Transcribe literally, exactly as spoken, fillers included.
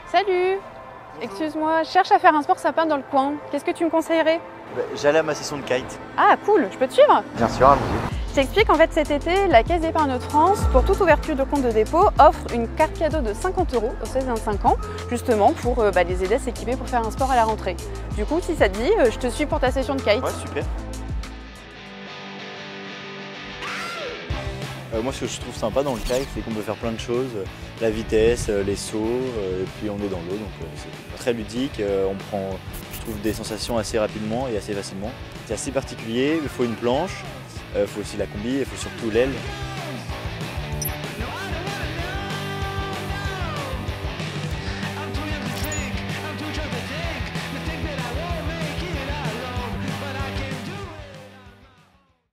Salut! Excuse-moi, je cherche à faire un sport sapin dans le coin. Qu'est-ce que tu me conseillerais? Bah, j'allais à ma session de kite. Ah cool, je peux te suivre? Bien sûr, allons-y. Je t'explique, en fait cet été, la Caisse d'épargne de France, pour toute ouverture de compte de dépôt, offre une carte cadeau de cinquante euros aux seize vingt-cinq ans, justement pour euh, bah, les aider à s'équiper pour faire un sport à la rentrée. Du coup, si ça te dit, euh, je te suis pour ta session de kite. Ouais, super. Euh, moi, ce que je trouve sympa dans le kite, c'est qu'on peut faire plein de choses. La vitesse, euh, les sauts, euh, et puis on est dans l'eau, donc euh, c'est très ludique. Euh, on prend, je trouve, des sensations assez rapidement et assez facilement. C'est assez particulier, il faut une planche, il faut aussi la combi, il faut surtout l'aile.